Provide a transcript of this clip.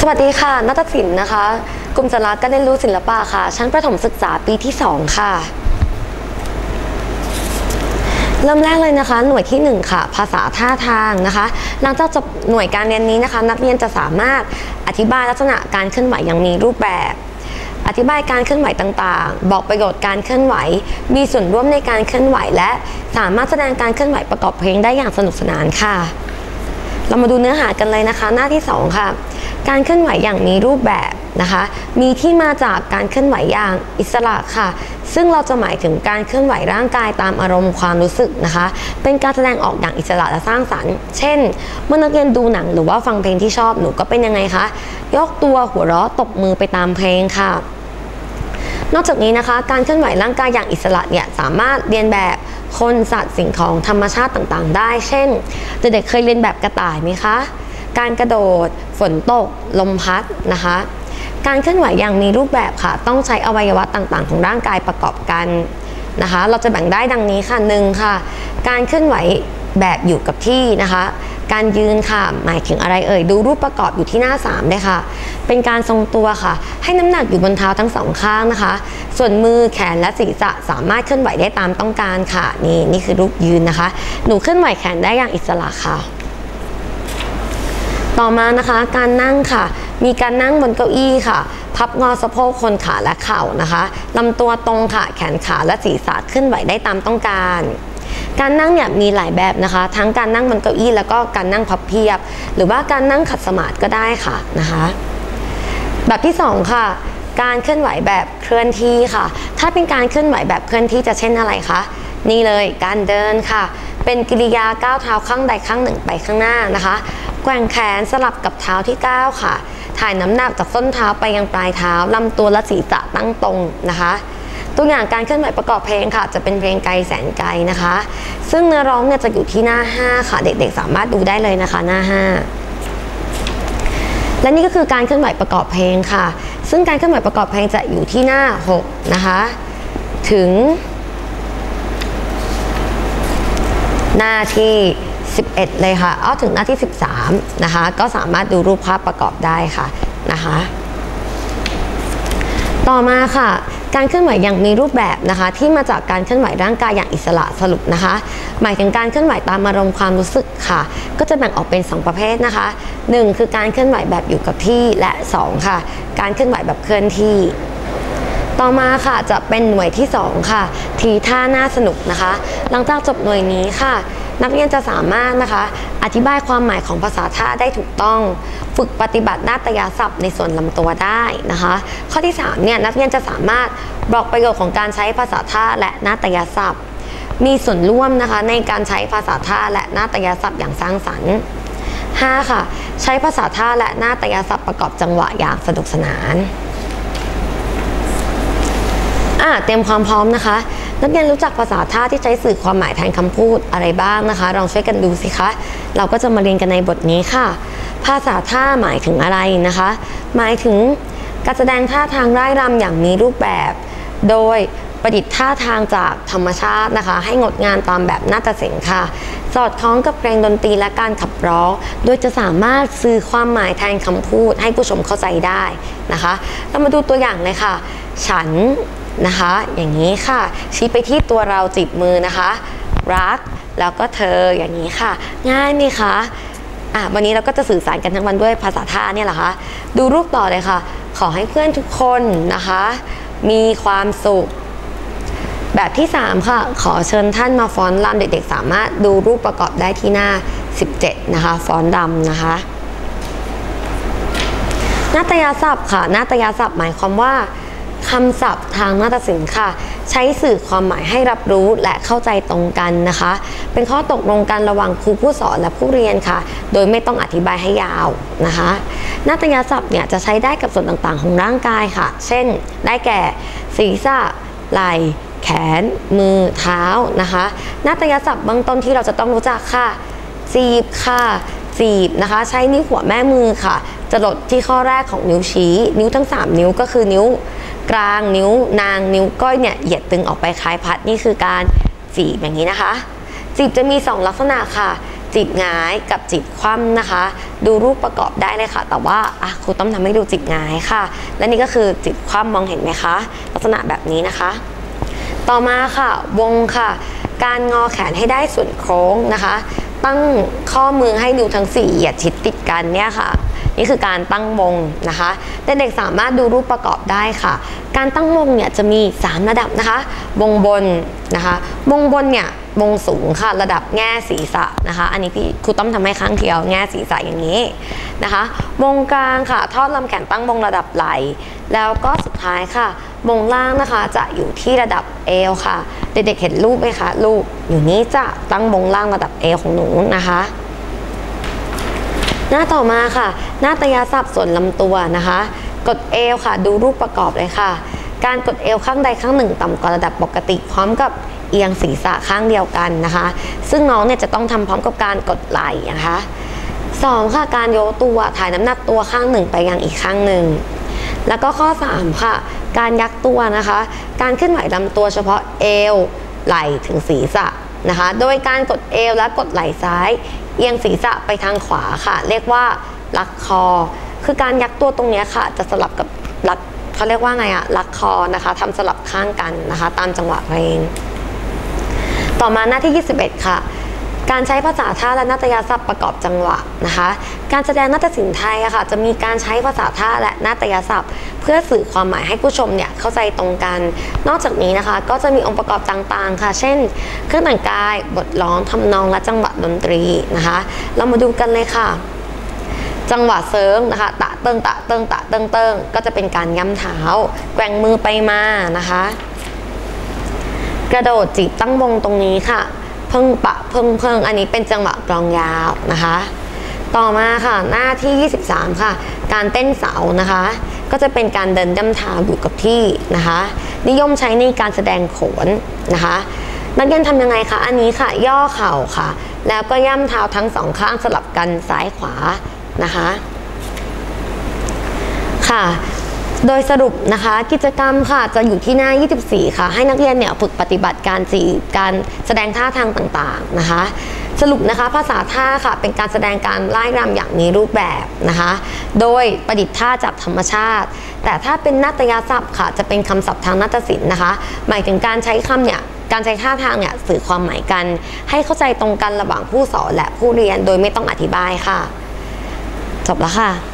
สวัสดีค่ะนาฏศิลป์นะคะกลุ่มสาระการเรียนรู้ศิลปะค่ะชั้นประถมศึกษาปีที่2ค่ะเริ่มแรกเลยนะคะหน่วยที่1ค่ะภาษาท่าทางนะคะหลังจากจบหน่วยการเรียนนี้นะคะนักเรียนจะสามารถอธิบายลักษณะการเคลื่อนไหวอย่างมีรูปแบบอธิบายการเคลื่อนไหวต่างๆบอกประโยชน์การเคลื่อนไหวมีส่วนร่วมในการเคลื่อนไหวและสามารถแสดงการเคลื่อนไหวประกอบเพลงได้อย่างสนุกสนานค่ะเรามาดูเนื้อหากันเลยนะคะหน้าที่2ค่ะการเคลื่อนไหวอย่างมีรูปแบบนะคะมีที่มาจากการเคลื่อนไหวอย่างอิสระค่ะซึ่งเราจะหมายถึงการเคลื่อนไหวร่างกายตามอารมณ์ความรู้สึกนะคะเป็นการแสดงออกอย่างอิสระและสร้างสรรค์เช่นเมื่อนักเรียนดูหนังหรือว่าฟังเพลงที่ชอบหนูก็เป็นยังไงคะยกตัวหัวเราะตบมือไปตามเพลงค่ะนอกจากนี้นะคะการเคลื่อนไหวร่างกายอย่างอิสระเนี่ยสามารถเรียนแบบคนสัตว์สิ่งของธรรมชาติต่างๆได้เช่นเด็กๆเคยเรียนแบบกระต่ายไหมคะการกระโดดฝนตกลมพัดนะคะการเคลื่อนไหวอย่างมีรูปแบบค่ะต้องใช้อวัยวะต่างๆของร่างกายประกอบกันนะคะเราจะแบ่งได้ดังนี้ค่ะ1ค่ะการเคลื่อนไหวแบบอยู่กับที่นะคะการยืนค่ะหมายถึงอะไรดูรูปประกอบอยู่ที่หน้า3เลยค่ะเป็นการทรงตัวค่ะให้น้ำหนักอยู่บนเท้าทั้งสองข้างนะคะส่วนมือแขนและศีรษะสามารถเคลื่อนไหวได้ตามต้องการค่ะนี่คือรูปยืนนะคะหนูเคลื่อนไหวแขนได้อย่างอิสระค่ะต่อมานะคะการนั่งค่ะมีการนั่งบนเก้าอี้ค่ะพับงอสะโพกคนขาและเข่านะคะลำตัวตรงค่ะแขนขาและศีรษะเคลื่อนไหวได้ตามต้องการการนั่งเนี่ยมีหลายแบบนะคะทั้งการนั่งบนเก้าอี้แล้วก็การนั่งพับเพียบหรือว่าการนั่งขัดสมาธิก็ได้ค่ะนะคะแบบที่2ค่ะการเคลื่อนไหวแบบเคลื่อนที่ค่ะถ้าเป็นการเคลื่อนไหวแบบเคลื่อนที่จะเช่นอะไรคะนี่เลยการเดินค่ะเป็นกิริยาก้าวเท้าข้างใดข้างหนึ่งไปข้างหน้านะคะแกว่งแขนสลับกับเท้าที่ก้าวค่ะถ่ายน้ำหนักจากส้นเท้าไปยังปลายเท้าลำตัวและศีรษะตั้งตรงนะคะตัวอย่างการเคลื่อนไหวประกอบเพลงค่ะจะเป็นเพลงไกลแสนไกลนะคะซึ่งเนื้อร้องเนี่ยจะอยู่ที่หน้า5ค่ะเด็กๆสามารถดูได้เลยนะคะหน้า5และนี่ก็คือการเคลื่อนไหวประกอบเพลงค่ะซึ่งการเคลื่อนไหวประกอบเพลงจะอยู่ที่หน้า6นะคะถึงหน้าที่11เลยค่ะเอาถึงหน้าที่13นะคะก็สามารถดูรูปภาพประกอบได้ค่ะนะคะต่อมาค่ะการเคลื่อนไหวอย่างมีรูปแบบนะคะที่มาจากการเคลื่อนไหวร่างกายอย่างอิสระสรุปนะคะหมายถึงการเคลื่อนไหวตามอารมณ์ความรู้สึกค่ะก็จะแบ่งออกเป็น2ประเภทนะคะ1คือการเคลื่อนไหวแบบอยู่กับที่และ2ค่ะการเคลื่อนไหวแบบเคลื่อนที่ต่อมาค่ะจะเป็นหน่วยที่2ค่ะทีท่าน่าสนุกนะคะหลังจากจบหน่วยนี้ค่ะนักเรียนจะสามารถนะคะอธิบายความหมายของภาษาท่าได้ถูกต้องฝึกปฏิบัตินาฏยศัพท์ในส่วนลำตัวได้นะคะข้อที่3เนี่ยนักเรียนจะสามารถบอกประโยชน์ของการใช้ภาษาท่าและนาฏยศัพท์มีส่วนร่วมนะคะในการใช้ภาษาท่าและนาฏยศัพท์อย่างสร้างสรรค์5ค่ะใช้ภาษาท่าและนาฏยศัพท์ประกอบจังหวะอย่างสนุกสนานเตรียมความพร้อมนะคะนักเรียนรู้จักภาษาท่าที่ใช้สื่อความหมายแทนคำพูดอะไรบ้างนะคะลองช่วยกันดูสิคะเราก็จะมาเรียนกันในบทนี้ค่ะภาษาท่าหมายถึงอะไรนะคะหมายถึงการแสดงท่าทางร่ายรำอย่างมีรูปแบบโดยประดิษฐ์ท่าทางจากธรรมชาตินะคะให้งดงามตามแบบนาฏศิลป์ค่ะสอดคล้องกับเพลงดนตรีและการขับร้องโดยจะสามารถสื่อความหมายแทนคำพูดให้ผู้ชมเข้าใจได้นะคะเรามาดูตัวอย่างเลยค่ะฉันนะคะอย่างนี้ค่ะชี้ไปที่ตัวเราจีบมือนะคะรักแล้วก็เธออย่างนี้ค่ะง่ายไหมคะวันนี้เราก็จะสื่อสารกันทั้งวันด้วยภาษาท่าเนี่ยแหละคะดูรูปต่อเลยค่ะขอให้เพื่อนทุกคนนะคะมีความสุขแบบที่3ค่ะขอเชิญท่านมาฟ้อนรำเด็กๆสามารถดูรูปประกอบได้ที่หน้า17นะคะฟ้อนรำนะคะนาฏยศัพท์ค่ะนาฏยศัพท์หมายความว่าคำศัพท์ทางนาฏศิลป์ค่ะใช้สื่อความหมายให้รับรู้และเข้าใจตรงกันนะคะเป็นข้อตกลงกันระหว่างครูผู้สอนและผู้เรียนค่ะโดยไม่ต้องอธิบายให้ยาวนะคะนาฏยศัพท์เนี่ยจะใช้ได้กับส่วนต่างๆของร่างกายค่ะเช่นได้แก่ศีรษะไหล่แขนมือเท้านะคะนาฏยศัพท์เบื้องต้นที่เราจะต้องรู้จักค่ะจีบค่ะจีบนะคะใช้นิ้วหัวแม่มือค่ะจรดที่ข้อแรกของนิ้วชี้นิ้วทั้ง3นิ้วก็คือนิ้วกลางนิ้วนางนิ้วก้อยเนี่ยเหยียดตึงออกไปคล้ายพัดนี่คือการจีบอย่างนี้นะคะจีบจะมี2ลักษณะค่ะจีบหงายกับจีบคว่ำนะคะ ดูรูปประกอบได้เลยค่ะแต่ว่าครูต้องทำให้ดูจีบหงายค่ะและนี่ก็คือจีบคว่ำมองเห็นไหมคะลักษณะแบบนี้นะคะต่อมาค่ะวงค่ะการงอแขนให้ได้ส่วนโค้งนะคะตั้งข้อมือให้นิ้วทั้ง4เหยียดชิดติดกันเนี่ยค่ะนี่คือการตั้งวงนะคะเด็กๆสามารถดูรูปประกอบได้ค่ะการตั้งวงเนี่ยจะมี3ระดับนะคะวงบนนะคะวงบนเนี่ยวงสูงค่ะระดับแง่ศีรษะนะคะอันนี้พี่ครูต้องทำให้ข้างเดียวแง่ศีรษะอย่างนี้นะคะวงกลางค่ะทอดลำแขนตั้งวงระดับไหล่แล้วก็สุดท้ายค่ะวงล่างนะคะจะอยู่ที่ระดับเอวค่ะเด็กๆเห็นรูปไหมคะรูปอยู่นี้จะตั้งวงล่างระดับเอวของหนูนะคะหน้าต่อมาค่ะนาฏยศัพท์ส่วนลำตัวนะคะกดเอวค่ะดูรูปประกอบเลยค่ะการกดเอวข้างใดข้างหนึ่งต่ำกว่าระดับปกติพร้อมกับเอียงศีรษะข้างเดียวกันนะคะซึ่งน้องเนี่ยจะต้องทำพร้อมกับการกดไหล่นะคะ2ค่ะการยกตัวถ่ายน้ำหนักตัวข้างหนึ่งไปยังอีกข้างหนึ่งแล้วก็ข้อ3ค่ะการยักตัวนะคะการเคลื่อนไหวลำตัวเฉพาะเอวไหล่ถึงศีรษะนะคะโดยการกดเอวและกดไหล่ซ้ายเอียงศีรษะไปทางขวาค่ะเรียกว่าลักคอคือการยักตัวตรงนี้ค่ะจะสลับกับลักเขาเรียกว่าไงลักคอนะคะทำสลับข้างกันนะคะตามจังหวะเพลงต่อมาหน้าที่21ค่ะการใช้ภาษาท่าและนาฏยศัพท์ประกอบจังหวะนะคะการแสดงนาฏศิลป์ไทยค่ะจะมีการใช้ภาษาท่าและนาฏยศัพท์เพื่อสื่อความหมายให้ผู้ชมเนี่ยเข้าใจตรงกันนอกจากนี้นะคะก็จะมีองค์ประกอบต่างๆค่ะเช่นเครื่องแต่งกายบทร้องทำนองและจังหวะดนตรีนะคะเรามาดูกันเลยค่ะจังหวะเซิร์งนะคะตะเติงตะเติงตะเติงเติงก็จะเป็นการย่ำเท้าแกว่งมือไปมานะคะกระโดดจีบตั้งวงตรงนี้ค่ะเพิ่งปะเพิ่งอันนี้เป็นจังหวะกลองยาวนะคะต่อมาค่ะหน้าที่23ค่ะการเต้นเสานะคะก็จะเป็นการเดินย่ำเท้าอยู่กับที่นะคะนิยมใช้ในการแสดงโขนนะคะนักเรียนทำยังไงคะอันนี้ค่ะย่อเข่าค่ะแล้วก็ย่ำเท้าทั้งสองข้างสลับกันซ้ายขวานะคะค่ะโดยสรุปนะคะกิจกรรมค่ะจะอยู่ที่หน้า24ค่ะให้นักเรียนเนี่ยฝึกปฏิบัติการแสดงท่าทางต่างๆนะคะสรุปนะคะภาษาท่าค่ะเป็นการแสดงการไล่รำอย่างมีรูปแบบนะคะโดยประดิษฐ์ท่าจากธรรมชาติแต่ถ้าเป็นนาฏยศัพท์ค่ะจะเป็นคำศัพท์ทางนาฏศิลป์นะคะหมายถึงการใช้คำเนี่ยการใช้ท่าทางเนี่ยสื่อความหมายกันให้เข้าใจตรงกันระหว่างผู้สอนและผู้เรียนโดยไม่ต้องอธิบายค่ะจบแล้วค่ะ